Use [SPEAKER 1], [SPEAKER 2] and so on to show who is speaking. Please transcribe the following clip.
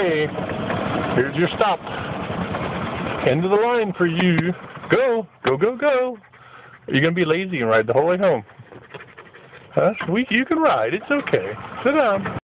[SPEAKER 1] Okay. Here's your stop. End of the line for you. Go. Go, go, go. Are you going to be lazy and ride the whole way home? Huh? You can ride. It's okay. Sit down.